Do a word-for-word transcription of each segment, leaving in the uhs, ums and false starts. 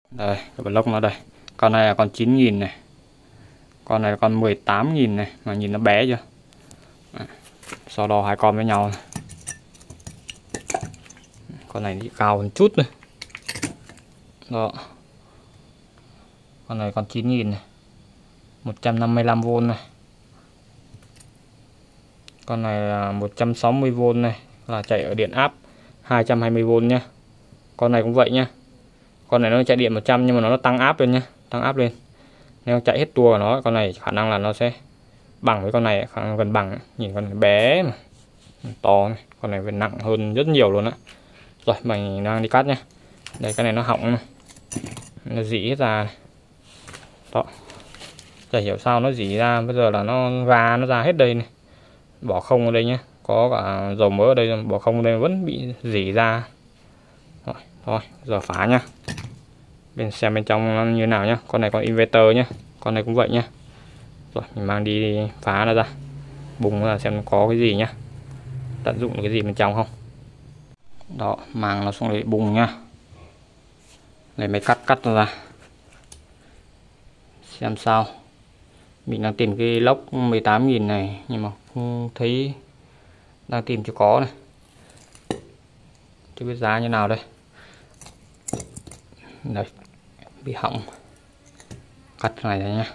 Đây cái block nó đây, con này là con chín nghìn này, con này là con mười tám nghìn này, mà nhìn nó bé chưa. Đấy. So đo hai con với nhau này. Con này thì cao hơn chút này. Đó. Con này con chín nghìn này, một trăm năm mươi lăm vôn này. Con này là một trăm sáu mươi vôn này, là chạy ở điện áp hai trăm hai mươi vôn nhá. Con này cũng vậy nhá. Con này nó chạy điện một trăm nhưng mà nó tăng áp lên nhá, tăng áp lên. Nếu chạy hết tua của nó, con này khả năng là nó sẽ bằng với con này, khả năng gần bằng. Nhìn con này bé mà to này, con này phải nặng hơn rất nhiều luôn á. Rồi mình đang đi cắt nhá. Đây cái này nó hỏng này, nó rỉ hết ra này. Đó, chả hiểu sao nó rỉ ra, bây giờ là nó ra nó ra hết đây này. Bỏ không ở đây nhé, có cả dầu mỡ ở đây, bỏ không ở đây vẫn bị rỉ ra. Rồi, thôi giờ phá nhá. Bên xem bên trong nó như nào nhá. Con này có inverter nhá, con này cũng vậy nhá. Rồi mình mang đi phá nó ra, bùng ra xem có cái gì nhá, tận dụng được cái gì bên trong không. Đó, mang nó xuống để bùng nhá. Lấy máy cắt cắt nó ra xem sao. Mình đang tìm cái lốc mười tám nghìn này nhưng mà không thấy, đang tìm chưa có này, chưa biết giá như nào đây. Đây, bị hỏng, cắt này này nhá.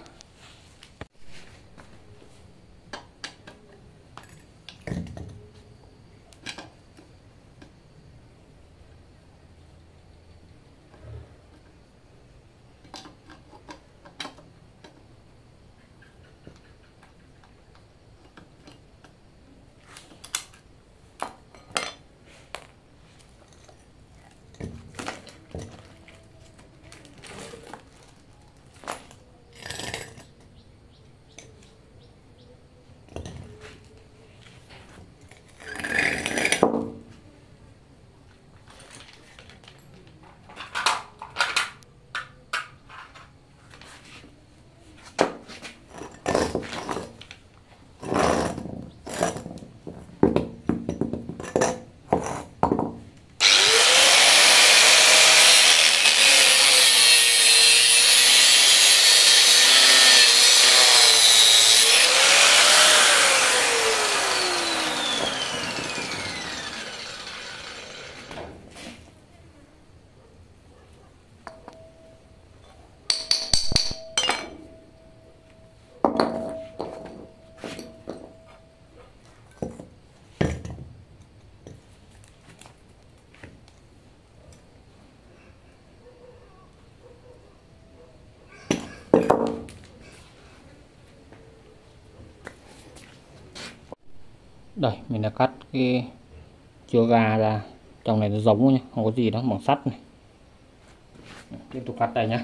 Đây mình đã cắt cái chứa ga ra, trong này nó giống nhá, không có gì đó, bằng sắt này. Tiếp tục cắt đây nhá.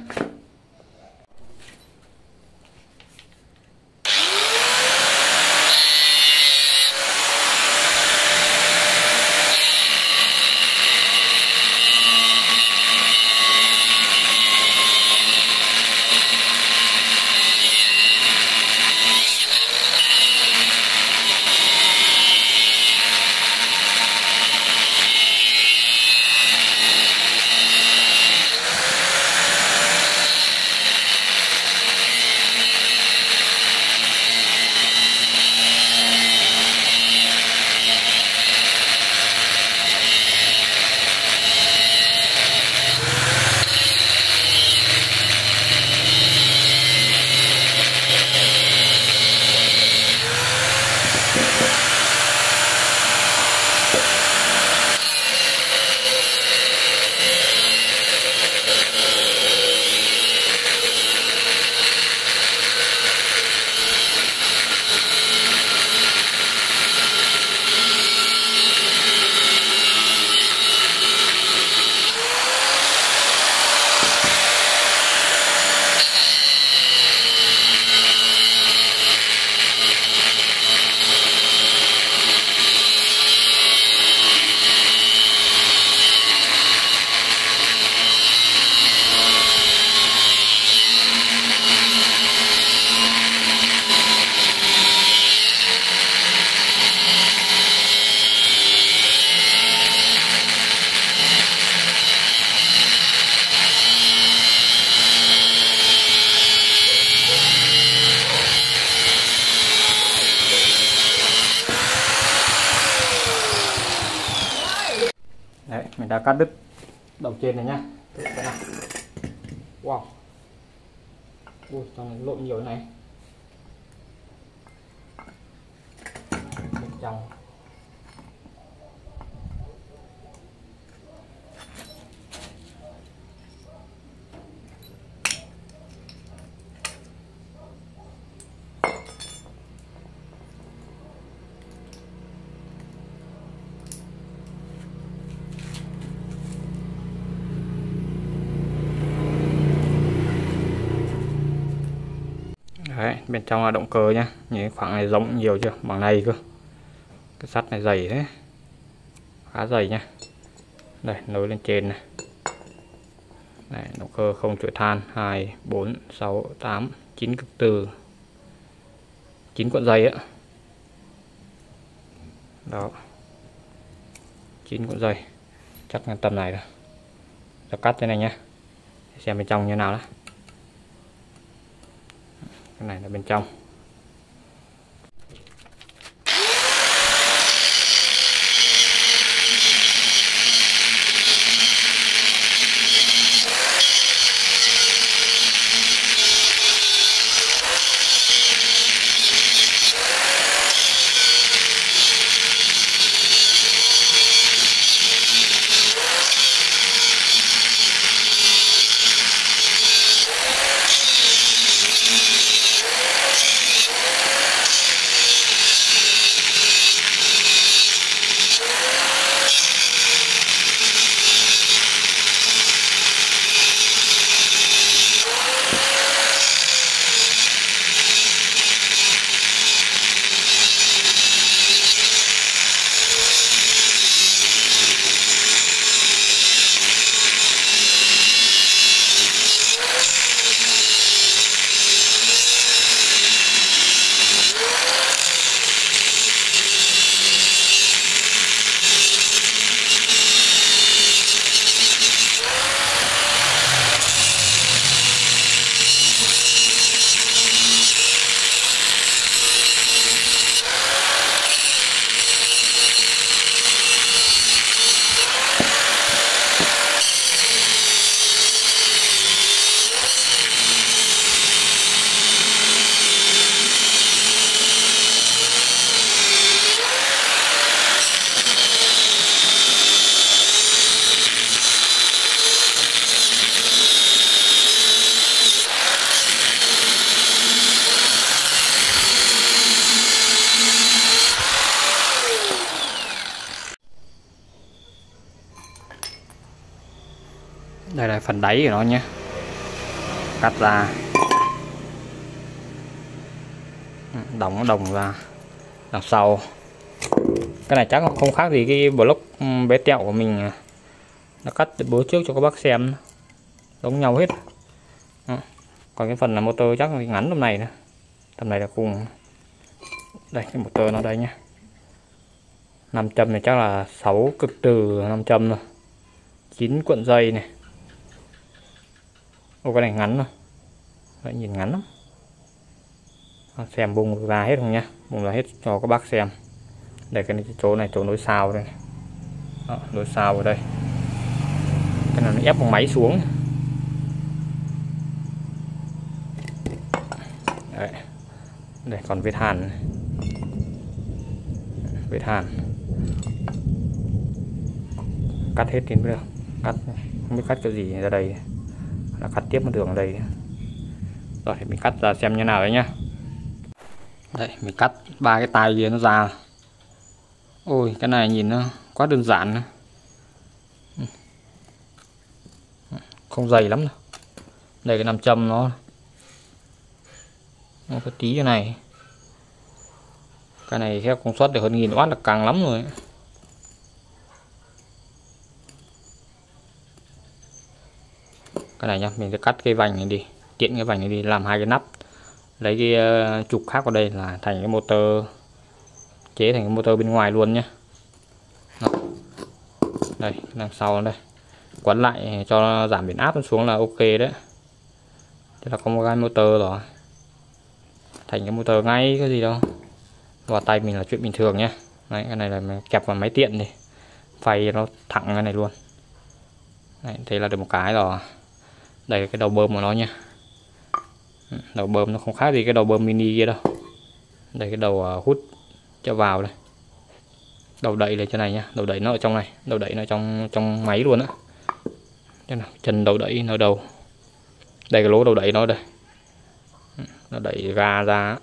đã cắt đứt đầu trên này nhá. Cái này. Wow. Ui, trong này lộn nhiều này. Bên trong. Đấy, bên trong là động cơ nhá. Nhìn khoảng này rộng nhiều chưa, bằng này cơ. Cái sắt này dày thế, khá dày nhá. Đây, nối lên trên này. Đây, động cơ không chuỗi than, hai, bốn, sáu, tám, chín cực từ, chín cuộn dây á. Đó, chín cuộn dây, chắc là tầm này rồi. Giờ cắt thế này nhá, xem bên trong như nào đó. Cái này là bên trong. Đây là phần đáy của nó nhé, cắt ra, đóng đồng ra đằng sau. Cái này chắc không khác gì cái block bé tẹo của mình, nó cắt bố trước cho các bác xem, giống nhau hết. Đó. Còn cái phần là motor chắc là ngắn tầm này nữa, tầm này là cùng. Đây cái motor nó đây nhé, năm châm này chắc là sáu cực từ năm châm rồi, chín cuộn dây này. Ô, cái này ngắn rồi, đấy, nhìn ngắn lắm. Xem bung ra hết không nhá, bung ra hết cho các bác xem. Đây cái chỗ này chỗ nối sao đây. Đó, nối sao ở đây. Cái này nó ép bằng máy xuống. Đấy. Đây còn vết hàn, vết hàn. Cắt hết đến bây giờ, cắt không biết cắt cái gì ra đây, là cắt tiếp một đường ở đây. Rồi mình cắt ra xem như nào đấy nhá. Đây mình cắt ba cái tai kia nó ra. Ôi cái này nhìn nó quá đơn giản nữa. Không dày lắm đâu. Đây cái nam châm nó nó có tí cái này. Cái này theo công suất được hơn nghìn oát là càng lắm rồi. Cái này nhá, mình sẽ cắt cái vành này đi, tiện cái vành này đi, làm hai cái nắp, lấy cái uh, trục khác vào đây là thành cái motor, chế thành cái motor bên ngoài luôn nhé. Đó. Đây đằng sau đây, quấn lại cho giảm biến áp xuống là ok đấy. Thế là có một cái motor rồi, thành cái motor ngay, cái gì đâu vào tay mình là chuyện bình thường nhé. Đấy, cái này là mình kẹp vào máy tiện đi, phay nó thẳng cái này luôn. Đấy, thế là được một cái rồi. Đây là cái đầu bơm của nó nha. Đầu bơm nó không khác gì cái đầu bơm mini kia đâu. Đây cái đầu hút cho vào đây. Đầu đẩy là chỗ này nha, đầu đẩy nó ở trong này, đầu đẩy nó trong trong máy luôn á. Chân đầu đẩy nó đầu. Đây cái lỗ đầu đẩy nó đây. Nó đẩy ga ra.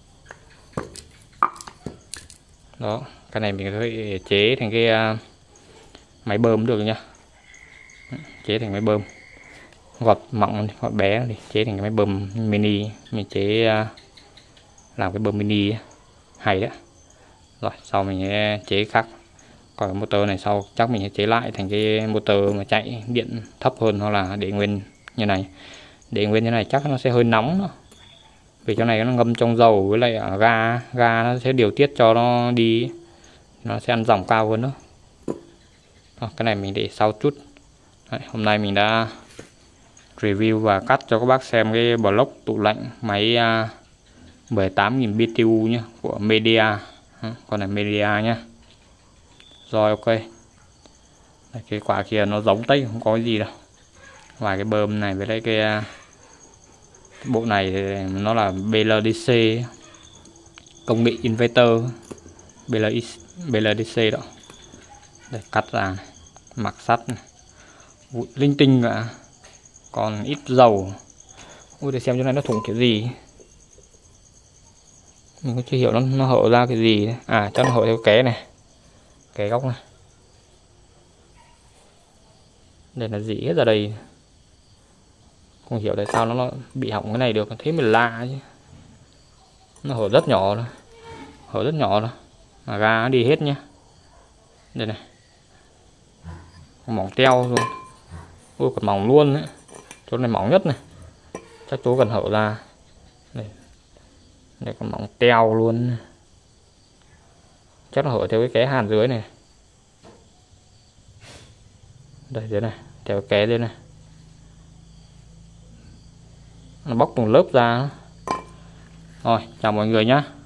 Đó, cái này mình có thể chế thành cái máy bơm được nha. Chế thành máy bơm gọt mỏng gọt bé đi, chế thành cái máy bơm mini. Mình chế làm cái bơm mini hay đó. Rồi sau mình chế khác. Còn cái motor này sau chắc mình sẽ chế lại thành cái motor mà chạy điện thấp hơn, hoặc là để nguyên như này. Để nguyên như này chắc nó sẽ hơi nóng đó. Vì chỗ này nó ngâm trong dầu với lại ở ga, ga nó sẽ điều tiết cho nó đi, nó sẽ ăn dòng cao hơn đó. Đó, cái này mình để sau chút. Đấy, hôm nay mình đã review và cắt cho các bác xem cái block tủ lạnh máy uh, mười tám nghìn bê tê u nhé, của Media. Con này Media nhá. Rồi ok. Đây, cái quả kia nó giống tây, không có gì đâu. Ngoài cái bơm này với lại cái, cái bộ này thì nó là bê lờ đê xê, công nghệ inverter bê lờ đê xê đó. Đây cắt ra này. Mặc sắt này. Vụn linh tinh cả. Còn ít dầu. Ui, để xem chỗ này nó thủng kiểu gì. Mình cũng chưa hiểu nó, nó hở ra cái gì. À chắc nó hở theo ké này, ké góc này. Đây là gì hết ra đây. Không hiểu tại sao nó, nó bị hỏng cái này được. Thế mình lạ chứ. Nó hở rất nhỏ thôi. Hở rất nhỏ thôi. Mà ga nó đi hết nhá. Đây này. Mỏng teo luôn. Ui còn mỏng luôn đấy. Chỗ này mỏng nhất này. Chắc chỗ cần hở ra. Đây. Đây còn mỏng teo luôn. Chắc nó hở theo cái ké hàn dưới này. Đây dưới này. Theo cái ké dưới này. Nó bóc một lớp ra. Rồi chào mọi người nhá.